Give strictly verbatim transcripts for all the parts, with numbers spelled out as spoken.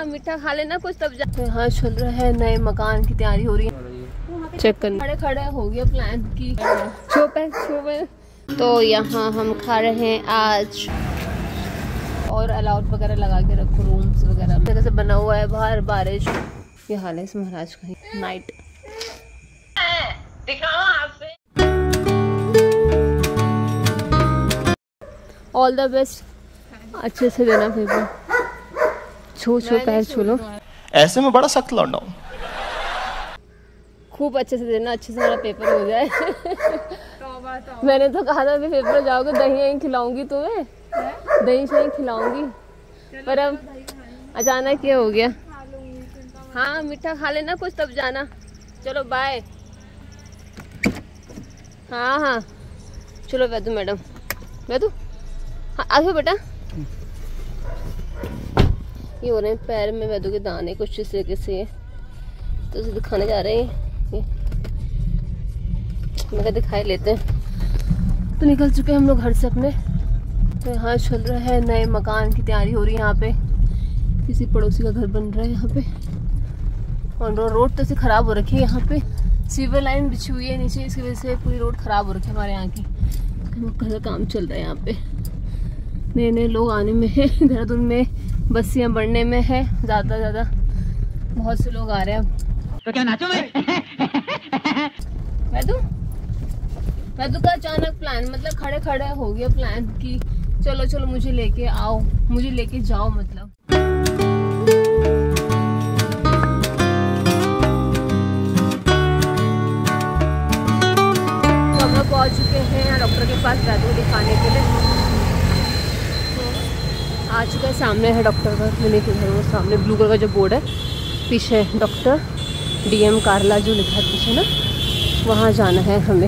हाँ मीठा खा लेना कुछ तब जा। यहाँ चल रहा है नए मकान की तैयारी हो रही है, चेक करने खड़े खड़े हो गया प्लान की छोपे छोपे। तो यहाँ हम खा रहे हैं आज, और अलाउड वगैरह लगा के रखो रूम्स वगैरह में से बना हुआ है, बाहर बारिश। ये हाल है इस महाराज का नाइट। ऑल द बेस्ट, अच्छे से देना पेपर, छू छू पैर छू लो। ऐसे में बड़ा सख्त लौंडा हूं। खूब अच्छे से देना, अच्छे से मेरा पेपर हो जाए। मैंने तो कहा था पेपर जाओगे दही यहीं खिलाऊंगी तुम्हें, दही शही खिलाऊंगी, पर अब अचानक ये हो गया। हाँ मीठा खा लेना कुछ तब जाना। चलो बाय। हाँ हाँ चलो वैदू मैडम, वैदू हाँ आ जाओ बेटा। ये हो रहे हैं पैर में वैदू के दाने कुछ इस तरीके से, तो उसे दिखाने जा रहे हैं। मैं दिखाई लेते हैं। तो निकल चुके हैं हम लोग घर से अपने। तो यहाँ चल रहा है नए मकान की तैयारी हो रही है। यहाँ पे किसी पड़ोसी का घर बन रहा है यहाँ पे, और रोड तो से खराब हो रखी है। यहाँ पे सीवर लाइन बिछी हुई है नीचे, इसकी वजह से पूरी रोड खराब हो रखी है हमारे यहाँ की। का काम चल रहा है यहाँ पे, नए नए लोग आने में है देहरादून में, बस्तियाँ बढ़ने में है ज़्यादा ज़्यादा, बहुत से लोग आ रहे हैं। तो क्या नाचो मैं? वैदू वैदू का अचानक प्लान, मतलब खड़े खड़े हो गया प्लान कि चलो चलो मुझे लेके आओ, मुझे लेके जाओ मतलब। तो हम लोग पहुँच चुके हैं डॉक्टर के पास वैदू को दिखाने के लिए। आ चुका है, सामने है डॉक्टर का क्लिनिक, वो सामने ब्लू कलर का जो बोर्ड है, पीछे डॉक्टर डीएम कारला जो लिखा है पीछे ना, वहाँ जाना है हमें।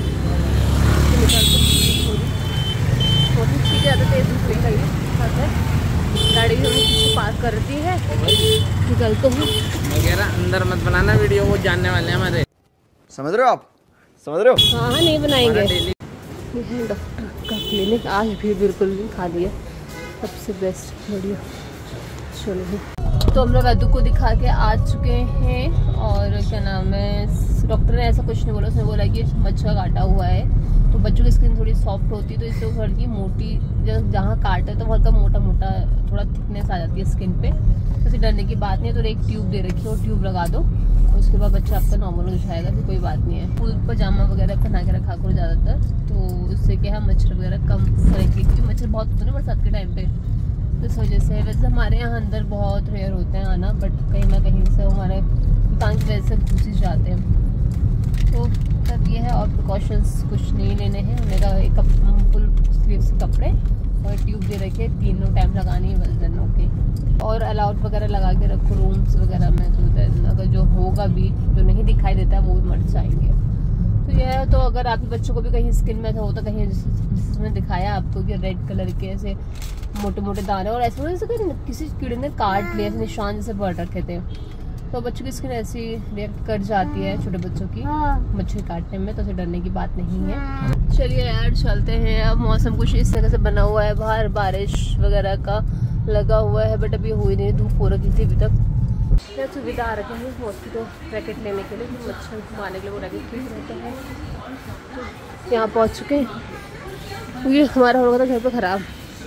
गाड़ी भी हमें पीछे पार्क कर दी है, निकलते हैं। मैं कह रहा अंदर मत बनाना वीडियो, वो जानने वाले हैं हमारे, समझ रहे हो आप, समझ रहे हो? हाँ हाँ नहीं बनाएंगे। ये है डॉक्टर का क्लिनिक, आज भी बिल्कुल नहीं खाली है, सबसे बेस्ट बढ़िया। चलो तो हम लोग वैदू को दिखा के आ चुके हैं, और क्या नाम है, डॉक्टर ने ऐसा कुछ नहीं बोला, उसने बोला कि मच्छर काटा हुआ है, तो बच्चों की स्किन थोड़ी सॉफ्ट होती है, तो इससे हल्की मोटी, जहाँ काटे तो हल्का मोटा मोटा थोड़ा थिकनेस आ जाती है स्किन पे, तो उसे डरने की बात नहीं है। तो एक ट्यूब दे रखी है, और ट्यूब लगा दो, उसके बाद बच्चा आपका नॉर्मल हो जाएगा, तो कोई बात नहीं है। फुल पजामा वगैरह पहना के रखा करो ज़्यादातर, तो उससे क्या है मच्छर वगैरह कम करेंगे, क्योंकि मच्छर बहुत होते हैं बरसात के टाइम पे, तो इस वजह से। वैसे हमारे यहाँ अंदर बहुत रेयर होते हैं आना, बट कहीं ना कहीं से हमारे दुकान की वजह से घुस ही जाते हैं, तो तब ये है। और प्रिकॉशंस कुछ नहीं लेने हैं, हमें का एक फुल स्लीव्स कपड़े और ट्यूब दे रखे, तीनों टाइम लगानी है वजनों की, और अलाउड वगैरह लगा के रखो रूम्स वगैरह में, तो अगर जो होगा भी जो नहीं दिखाई देता है वो भी मर जाएंगे। तो यह है, तो अगर आपके बच्चों को भी कहीं स्किन में ऐसा होता, कहीं जिसमें दिखाया आपको कि रेड कलर के ऐसे मोटे मोटे दाने, और ऐसे जैसे किसी कीड़े ने काट लिया, ऐसे निशान जैसे पड़ रखे थे, तो बच्चों की स्किन ऐसी रिएक्ट कर जाती है छोटे बच्चों की मच्छर काटने में, तो उसे डरने की बात नहीं है। चलिए यार चलते हैं। अब मौसम कुछ इस तरह से बना हुआ है, बाहर बारिश वगैरह का लगा हुआ है, बट अभी हुई नहीं, धूप हो रखी थी अभी तक। क्या सुविधा आ रखी है मॉस्किटो रैकेट लेने के लिए, मच्छर मारने के लिए वो रैकेट ठीक रहता है। तो यहाँ पहुँच चुके हैं, ये हमारा हो रहा था घर पर ख़राब।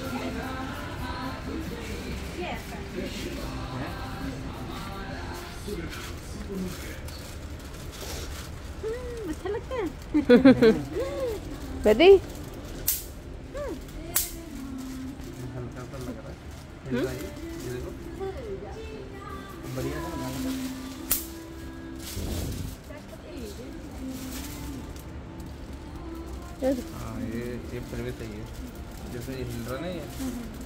अच्छा लगता है। रेडी? हाँ ये ये फिर भी सही है, जैसे ये हिल रहा नहीं है।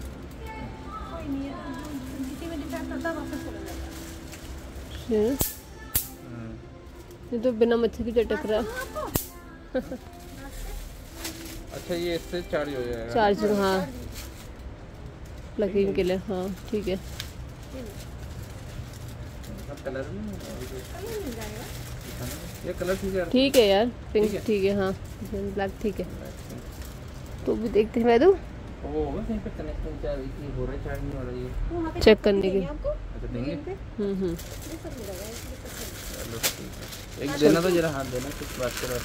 ये तो बिना मच्छर की चटक रहा। अच्छा ये इससे चार्ज हो जाएगा? चार्ज हाँ, प्लगिंग के लिए। हाँ ठीक है। कलर ये कलर ठीक है, ठीक है यार, पिंक ठीक है। हाँ ब्लैक ठीक है, तो भी देखते हैं। मैं तो वो होगा कहीं पे कनेक्शन, क्या हो रहा है, चार्ज नहीं हो रहा है, चेक करने की। अच्छा देंगे। हम्म हम्म चलो ठीक है, एक देना तो जरा, हाथ देना, कुछ बात करो।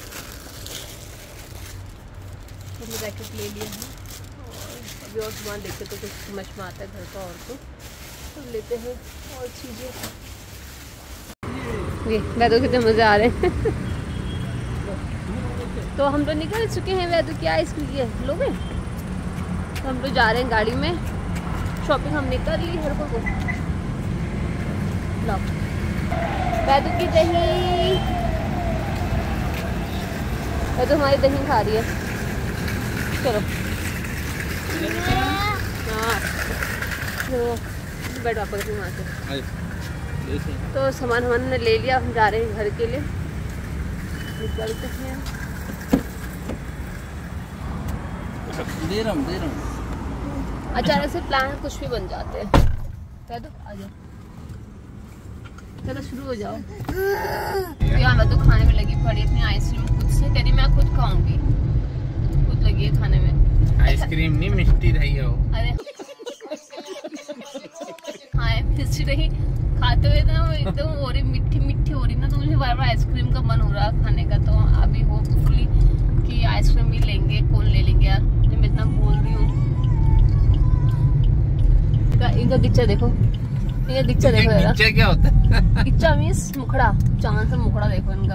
हमने रैकेट ले लिया है और अभी और सामान देखते तो कुछ समझ में आता है घर का, और तो सब लेते हैं और चीज़ें। ये वैदू कितने मज़े आ रहे हैं। तो हम तो निकल चुके हैं। वैदू क्या आइसक्रीम है लोगे? तो हम तो जा रहे हैं गाड़ी में। शॉपिंग हमने कर ली हर को। वैदू की दही, वैदू हमारी दही खा रही है। चलो हाँ बैठ वापस वहाँ से। तो सामान हमने ले लिया, हम जा रहे हैं घर के लिए, निकलते हैं। दे रहा हूँ दे रहा हूँ। अचानक से प्लान कुछ भी बन जाते हैं। कह दो आ जाओ, चलो शुरू हो जाओ। तो यार मैं तो खाने में लगी पड़ी अपनी आइसक्रीम खुद से, कह रही मैं खुद खाऊंगी, खुद लगी है खाने में। आइसक्रीम नहीं, मिष्टी रही है वो। अरे हाँ मिष्टी रही खाते हुए ना एकदम हो रही मीठी मीठी हो रही ना, तो मुझे बार बार आइसक्रीम का मन हो रहा खाने का। तो अभी होपफुली कि आइसक्रीम भी लेंगे, कौन ले लेंगे यार, मैं इतना बोल रही हूँ। इनका गिच्चा देखो, इनका गिच्चा देखो यार। गिच्चा क्या होता है? गिच्चा मीन्स मुखड़ा, चांद से मुखड़ा देखो इनका।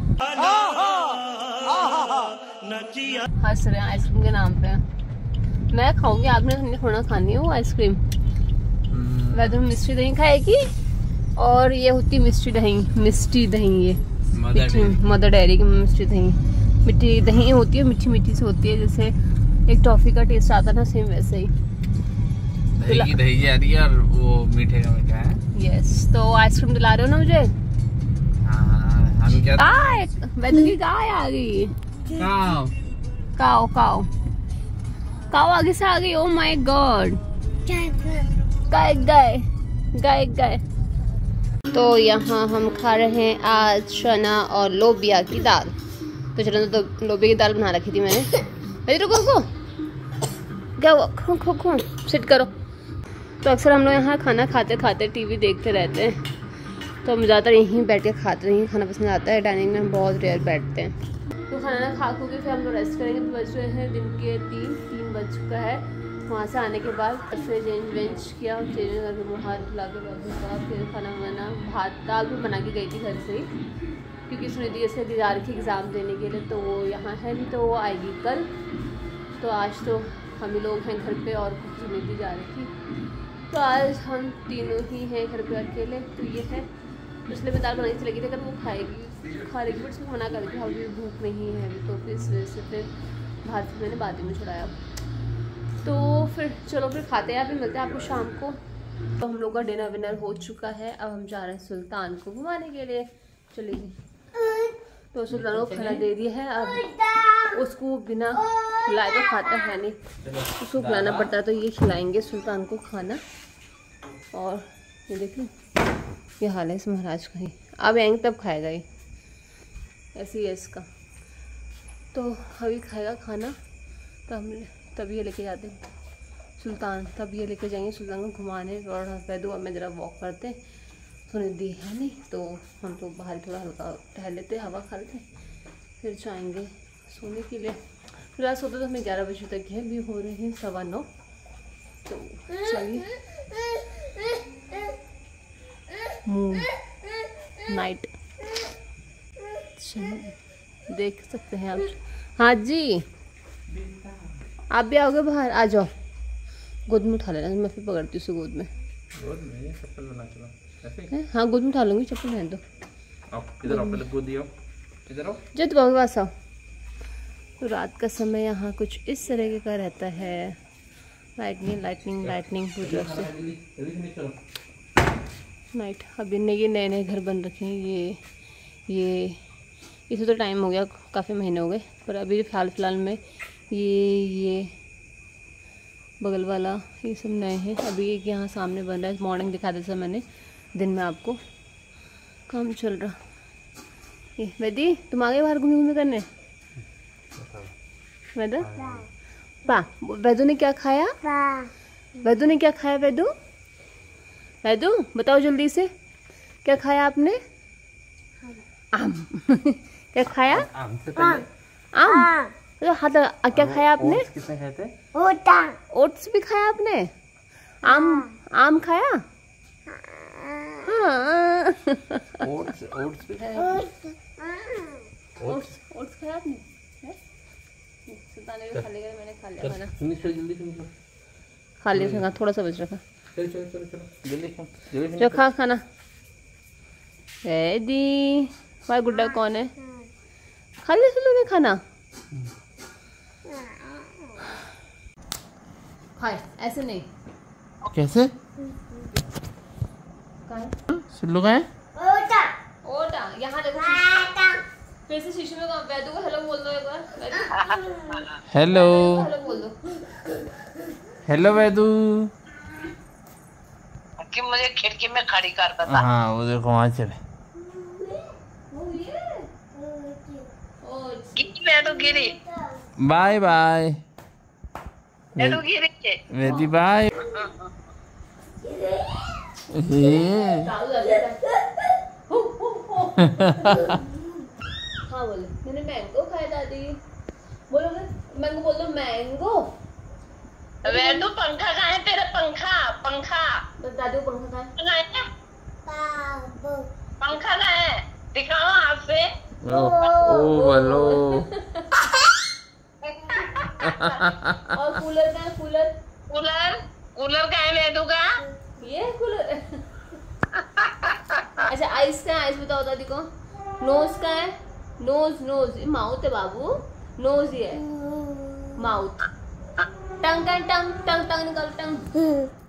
हंस रहे हैं आइसक्रीम के नाम पे। मैं खाऊंगी, आपने नहीं थोड़ा खानी है वो आइसक्रीम। वैसे मिष्टी दही खाएगी, और ये होती मिष्टी दही, मिष्टी दही, ये मदर डेयरी की मिष्टी दही। मिट्टी दही होती है, मीठी मीठी से होती है, जैसे एक टॉफी का टेस्ट आता है ना, सेम वैसे ही। दही की दही जा रही है और वो मीठे का मीठा है। यस, तो आइसक्रीम दिला रहे हो ना मुझे? हाँ, हम क्या? गाय, वैसे की गाय आ गई। काओ काओ काओ काओ आगे से आ गई। ओ माय गॉड, गाय गाय गाय गाय। तो यहाँ हम खा रहे हैं आज चना और लोबिया की दाल। तो चलो तो लोबिया की दाल बना रखी थी मैंने। अरे रुको रुको, क्या हुआ? खो खो खो सिट करो। तो अक्सर हम लोग यहाँ खाना खाते खाते टीवी देखते रहते हैं, तो हम ज़्यादातर यहीं बैठ के खाते हैं, खाना पसंद आता है। डाइनिंग में हम बहुत रेयर बैठते हैं। तो खाना खा खो के फिर हम लोग रेस्ट करेंगे। तो बज रहे हैं दिन के तीन तीन बज चुका है। वहाँ से आने के बाद फिर चेंज वेंज किया, चेंज करके बाहर ला के का फिर खाना बना, भात दाल भी बना के गई थी घर से ही, क्योंकि सुनिधि ऐसे जा रही थी एग्ज़ाम देने के लिए। तो वो यहाँ है नहीं, तो वो आएगी कल। तो आज तो हम ही लोग हैं घर पे, और कुछ सुनिधि जा रही थी। तो आज हम तीनों ही हैं घर पे अकेले। तो ये है, पिछले में दाल बनाई थी, लगी थी अगर वो खाएगी खा लेगी, बट उसको मना कर दी, अभी भूख नहीं है अभी। तो फिर इस वजह से फिर भात मैंने बाद में चढ़ाया। तो फिर चलो फिर खाते हैं, फिर मिलते हैं आपको शाम को। तो हम लोग का डिनर विनर हो चुका है। अब हम जा रहे हैं सुल्तान को घुमाने के लिए। चलिए, तो सुल्तान को खाना दे दिया है। अब उसको बिना खिलाए तो खाता है नहीं, उसको खिलाना पड़ता है। तो ये खिलाएंगे सुल्तान को खाना। और ये देखिए ये हाल है इस महाराज का ही, अब आएंगे तब खाएगा ये, ऐसे ही है इसका। तो अभी खाएगा खाना, तो हम तब ये लेके जाते हैं सुल्तान, तब ये लेके जाएंगे सुल्तान को घुमाने। और वैदू में ज़रा वॉक करते हैं, सुनिधि है नहीं, तो हम तो बाहर थोड़ा हल्का टहल लेते, हवा खा लेते, फिर जाएंगे सोने के लिए। फिलहाल सोते तो हमें ग्यारह बजे तक है, भी हो रहे हैं सवा नौ। तो चलिए, मून नाइट देख सकते हैं आप। हाँ जी, आप भी आओगे बाहर? आ जाओ, गोद में उठा लेना, मैं फिर पकड़ती हूँ उसे गोद में। गोद में चप्पल बना चलो ऐसे? हाँ गोद में उठा लूँगी, चप्पल पहन दो। आप इधर आओ, पहले गोद दियो, इधर आओ। जो तुम्हारे पास आओ। तो रात का समय यहाँ कुछ इस तरह का रहता है, लाइटनिंग लाइटनिंग लाइटनिंग पूरी तरफ से नाइट। अब इनने ये नए नए घर बन रखे हैं, ये ये इसे तो टाइम हो गया, काफ़ी महीने हो गए, पर अभी फिलहाल फिलहाल में ये ये बगल वाला ये सब नए हैं। अभी एक यहाँ सामने बन रहा है, मॉर्निंग दिखा दिया था मैंने, दिन में आपको। काम चल रहा। ये वैदी तुम आ गए बाहर घूमने घूमने करने? वैदू पा वैदू ने क्या खाया? वैदू ने क्या खाया? वैदू वैदू बताओ जल्दी से, क्या खाया आपने? आम। क्या खाया? आम से पहले आम। तो हाँ, तो क्या खाया आपने? ओट्स किसने खाए थे? ओट्स भी खाया आपने? आम आम खाया? हाँ। ओट्स ओट्स भी खाए? ओट्स ओट्स खाया आपने? सुल्तान ने भी खा लिया, मैंने खा लिया खाना। फिनिश कर जल्दी फिनिश कर। खा लिया, थोड़ा सा बच रखा। चलो चलो चलो चलो जल्दी खा जल्दी जो खा खाना। दी भाई गुड्डा कौन है? खा लिया सुल्लू ने खाना? खाए ऐसे नहीं। कैसे? सुल्लू का है? ओटा ओटा यहाँ देखो। फिर से शीशे में वैदू को हेलो बोल दो एक बार। हेलो हेलो बोल दो। हेलो वैदू। कि मुझे खिड़की में खड़ी करता था। हाँ वो देखो वहाँ चले। वैदू गिरी। बाय बाय वैदू गिरी। वैदी बाय। हाँ बोले मैंने मैंगो खाया दादी। बोलो मैंगो बोल दो मैंगो। वैदू पंखा कहाँ है तेरा? पंखा पंखा दादी को पंखा कहाँ है? पंखा कहाँ है? दिखाओ हाथ से। ओ बोलो। और कूलर का कूलर कूलर कूलर कहाँ है वैदू का? ये कूलर। अच्छा आइस का आइस बताओ दादी को। नोज का है? नोज नोज ये माउथ है बाबू। नोज ये है माउथ। टंग टंग टंग टंग टंग निकाल टंग।